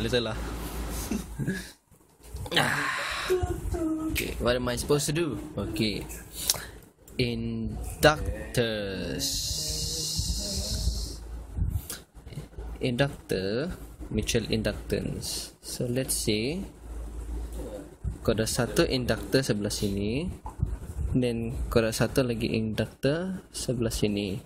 boleh salah. Okay, what am I supposed to do? Okay, inductor, mutual inductance. So let's say kau ada satu inductor sebelah sini, dan kau ada satu lagi inductor sebelah sini.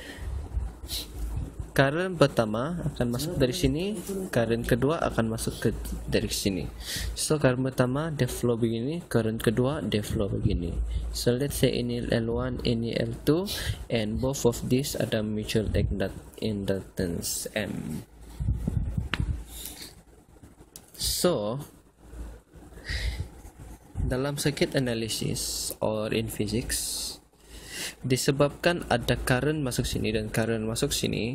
Current pertama akan masuk dari sini, current kedua akan masuk dari sini. So current pertama dia flow begini, current kedua dia flow begini. So let's say ini L1, ini L2, and both of these ada mutual inductance M. So dalam circuit analysis or in physics, disebabkan ada current masuk sini dan current masuk sini,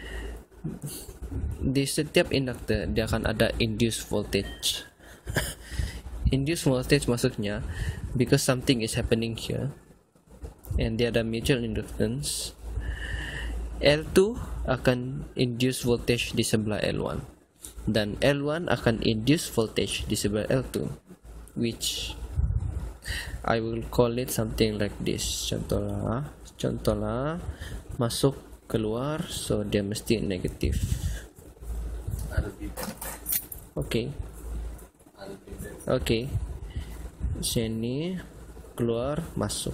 di setiap inductor dia akan ada induced voltage. Induced voltage maksudnya because something is happening here and dia ada mutual inductance, L2 akan induce voltage di sebelah L1 dan L1 akan induce voltage di sebelah L2, which I will call it something like this. Contohlah masuk keluar, so dia mesti negatif. Okay. Sini keluar masuk.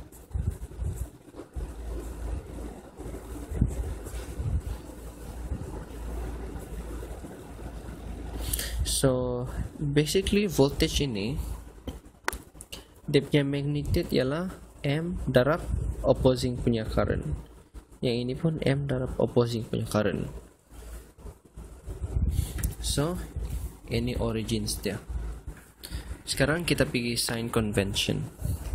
So basically voltage ini dia punya magnitude ialah M darab opposing punya current. Yang ini pun M darab opposing punya current. So ini origins dia. Sekarang kita pergi sign convention.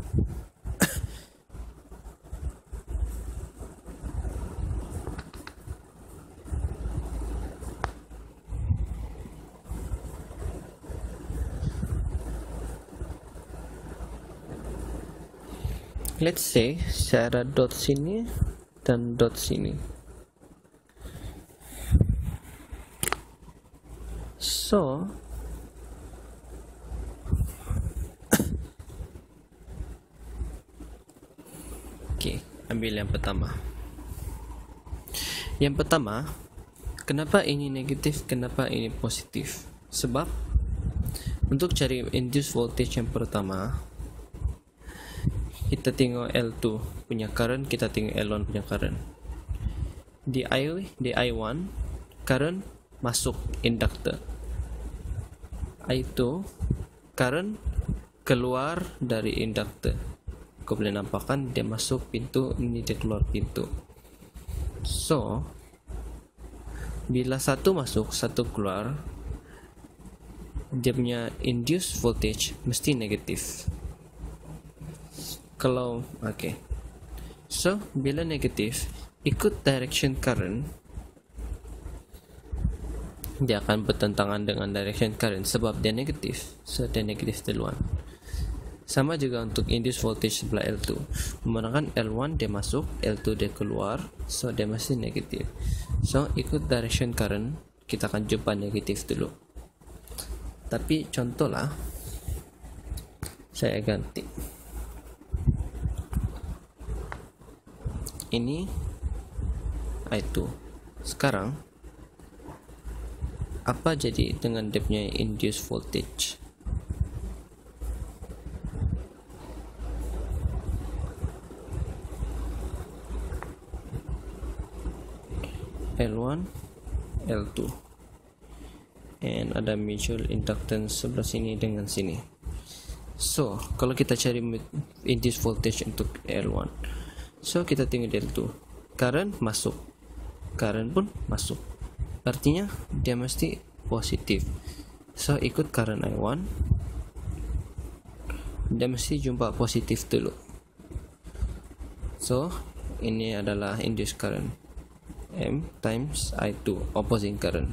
Let's say saya ada dot sini dan dot sini. So okay, ambil yang pertama. Yang pertama, kenapa ini negatif, kenapa ini positif? Sebab untuk cari induced voltage yang pertama, kita tengok L2 punya current, kita tengok L1 punya current. Di I1 current masuk inductor, I2 current keluar dari inductor. Kau boleh nampakkan dia masuk pintu, ini dia keluar pintu. So bila satu masuk, satu keluar, dia punya induced voltage mesti negatif. Kalau so bila negatif, ikut direction current, dia akan bertentangan dengan direction current sebab dia negatif. So dia negatif duluan. Sama juga untuk induced voltage sebelah L2. Memandangkan L1 dia masuk, L2 dia keluar, so dia masih negatif. So ikut direction current, kita akan jumpa negatif dulu. Tapi contohlah, saya ganti. Ini I2. Sekarang apa jadi dengan dia punya induced voltage? L1, L2, and ada mutual inductance sebelah sini dengan sini. So kalau kita cari induced voltage untuk L1, so kita tengok L2, current masuk, current pun masuk, artinya dia mesti positif. So ikut current I1, dia mesti jumpa positif dulu. So ini adalah induced current, M times I2 opposing current.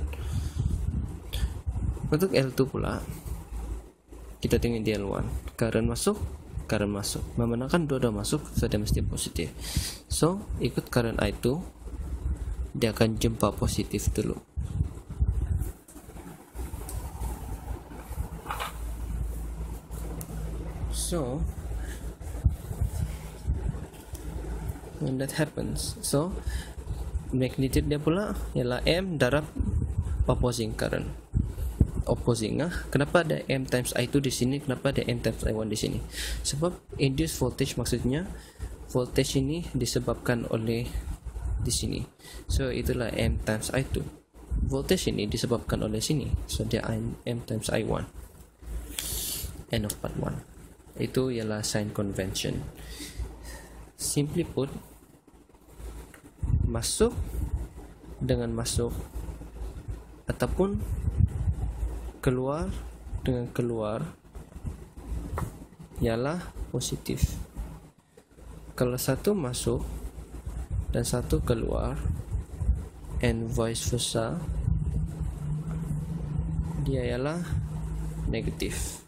Untuk L2 pula, kita tengok di L1, current masuk, current masuk. Memandangkan dua-dua masuk, so dia mesti positif. So ikut current I2, dia akan jumpa positif dulu. So when that happens, so magnitude dia pula ialah M darab opposing current. Opposing kenapa ada M times I2 di sini, kenapa ada M times I1 di sini? Sebab induced voltage maksudnya voltage ini disebabkan oleh di sini. So itulah M times I2. Voltage ini disebabkan oleh sini. So dia M times I1. End of part 1. Itu ialah sign convention. Simply put, masuk dengan masuk ataupun keluar dengan keluar ialah positif. Kalau satu masuk dan satu keluar and vice versa, dia ialah negatif.